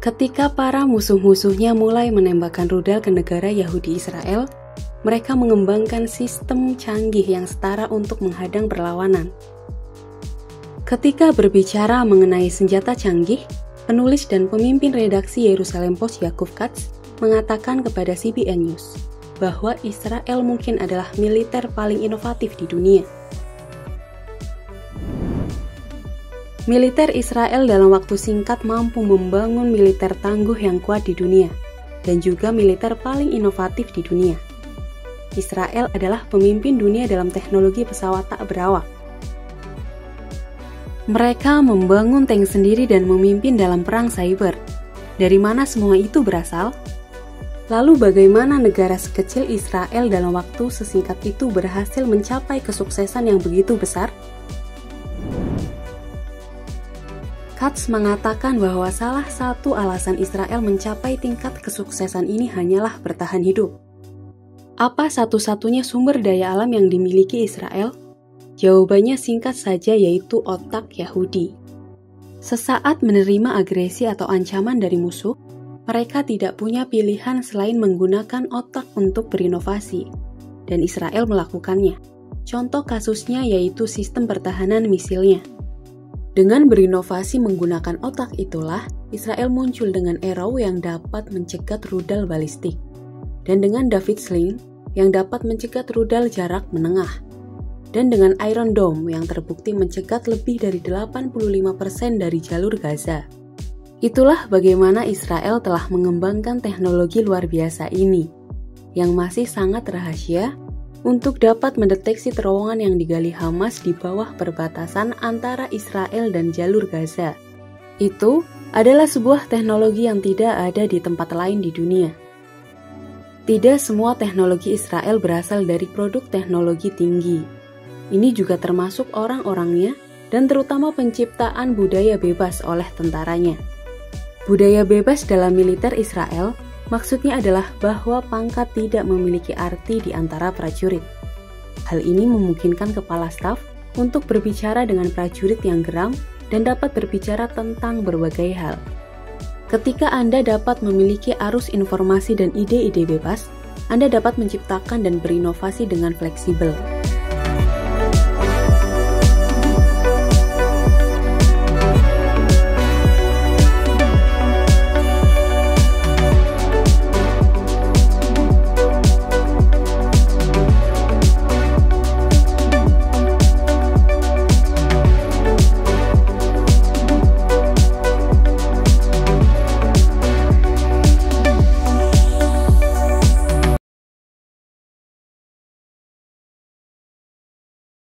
Ketika para musuh-musuhnya mulai menembakkan rudal ke negara Yahudi Israel, mereka mengembangkan sistem canggih yang setara untuk menghadang perlawanan. Ketika berbicara mengenai senjata canggih, penulis dan pemimpin redaksi Yerusalem Post Yaakov Katz mengatakan kepada CBN News bahwa Israel mungkin adalah militer paling inovatif di dunia. Militer Israel dalam waktu singkat mampu membangun militer tangguh yang kuat di dunia, dan juga militer paling inovatif di dunia. Israel adalah pemimpin dunia dalam teknologi pesawat tak berawak. Mereka membangun tank sendiri dan memimpin dalam perang cyber. Dari mana semua itu berasal? Lalu bagaimana negara sekecil Israel dalam waktu sesingkat itu berhasil mencapai kesuksesan yang begitu besar? Katz mengatakan bahwa salah satu alasan Israel mencapai tingkat kesuksesan ini hanyalah bertahan hidup. Apa satu-satunya sumber daya alam yang dimiliki Israel? Jawabannya singkat saja, yaitu otak Yahudi. Sesaat menerima agresi atau ancaman dari musuh, mereka tidak punya pilihan selain menggunakan otak untuk berinovasi, dan Israel melakukannya. Contoh kasusnya yaitu sistem pertahanan misilnya. Dengan berinovasi menggunakan otak itulah, Israel muncul dengan Arrow yang dapat mencegat rudal balistik, dan dengan David Sling yang dapat mencegat rudal jarak menengah, dan dengan Iron Dome yang terbukti mencegat lebih dari 85% dari jalur Gaza. Itulah bagaimana Israel telah mengembangkan teknologi luar biasa ini, yang masih sangat rahasia, untuk dapat mendeteksi terowongan yang digali Hamas di bawah perbatasan antara Israel dan jalur Gaza. Itu adalah sebuah teknologi yang tidak ada di tempat lain di dunia. Tidak semua teknologi Israel berasal dari produk teknologi tinggi. Ini juga termasuk orang-orangnya dan terutama penciptaan budaya bebas oleh tentaranya. Budaya bebas dalam militer Israel maksudnya adalah bahwa pangkat tidak memiliki arti di antara prajurit. Hal ini memungkinkan kepala staf untuk berbicara dengan prajurit yang geram dan dapat berbicara tentang berbagai hal. Ketika Anda dapat memiliki arus informasi dan ide-ide bebas, Anda dapat menciptakan dan berinovasi dengan fleksibel.